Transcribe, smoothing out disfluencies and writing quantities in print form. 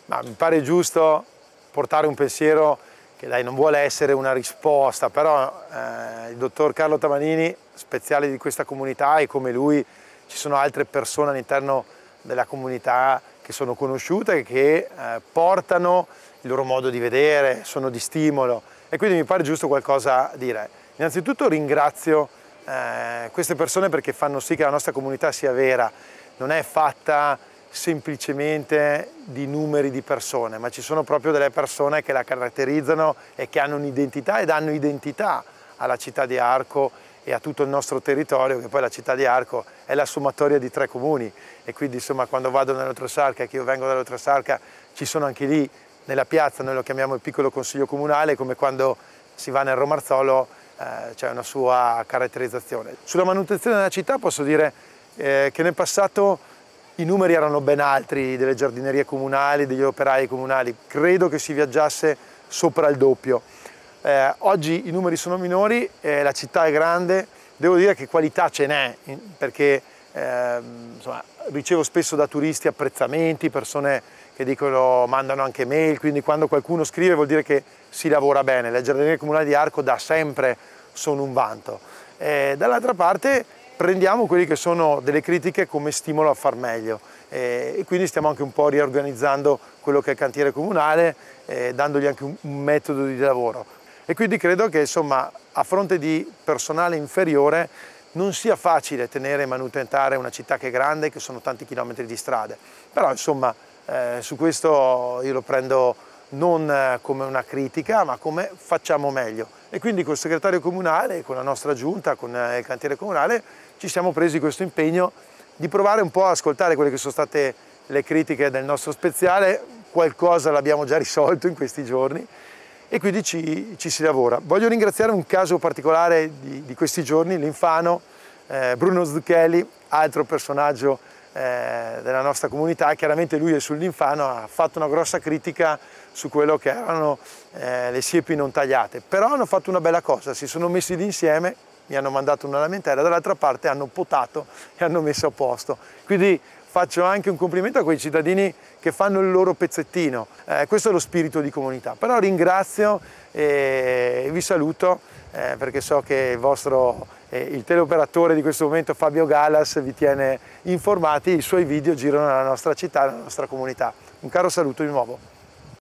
Ma mi pare giusto portare un pensiero che dai, non vuole essere una risposta, però il dottor Carlo Tamanini, speciale di questa comunità, e come lui ci sono altre persone all'interno della comunità che sono conosciute e che portano il loro modo di vedere, sono di stimolo, e quindi mi pare giusto qualcosa dire. Innanzitutto ringrazio queste persone perché fanno sì che la nostra comunità sia vera, non è fatta semplicemente di numeri di persone, ma ci sono proprio delle persone che la caratterizzano e che hanno un'identità e danno identità alla città di Arco e a tutto il nostro territorio, che poi la città di Arco è la sommatoria di 3 comuni, e quindi insomma quando vado nell'Oltrasarca, che io vengo dall'Oltrasarca, ci sono anche lì nella piazza, noi lo chiamiamo il piccolo consiglio comunale, come quando si va nel Romarzolo c'è una sua caratterizzazione. Sulla manutenzione della città posso dire che nel passato i numeri erano ben altri delle giardinerie comunali, degli operai comunali, credo che si viaggiasse sopra il doppio. Oggi i numeri sono minori, la città è grande, devo dire che qualità ce n'è, perché insomma, ricevo spesso da turisti apprezzamenti, persone che dicono, mandano anche mail, quindi quando qualcuno scrive vuol dire che si lavora bene. Le giardinerie comunali di Arco da sempre sono un vanto. Dall'altra parte prendiamo quelle che sono delle critiche come stimolo a far meglio, e quindi stiamo anche un po' riorganizzando quello che è il cantiere comunale, dandogli anche un metodo di lavoro. E quindi credo che insomma, a fronte di personale inferiore non sia facile tenere e manutentare una città che è grande, che sono tanti chilometri di strade, però insomma su questo io lo prendo non come una critica, ma come facciamo meglio. E quindi col segretario comunale, con la nostra giunta, con il cantiere comunale, ci siamo presi questo impegno di provare un po' a ascoltare quelle che sono state le critiche del nostro speziale. Qualcosa l'abbiamo già risolto in questi giorni e quindi ci si lavora. Voglio ringraziare un caso particolare di questi giorni, l'infano Bruno Zucchelli, altro personaggio della nostra comunità. Chiaramente lui è sull'infano, ha fatto una grossa critica su quello che erano le siepi non tagliate, però hanno fatto una bella cosa, si sono messi lì insieme, mi hanno mandato una lamentela, dall'altra parte hanno potato e hanno messo a posto. Quindi faccio anche un complimento a quei cittadini che fanno il loro pezzettino, questo è lo spirito di comunità. Però ringrazio e vi saluto perché so che il teleoperatore di questo momento, Fabio Galas, vi tiene informati, i suoi video girano nella nostra città, nella nostra comunità. Un caro saluto di nuovo.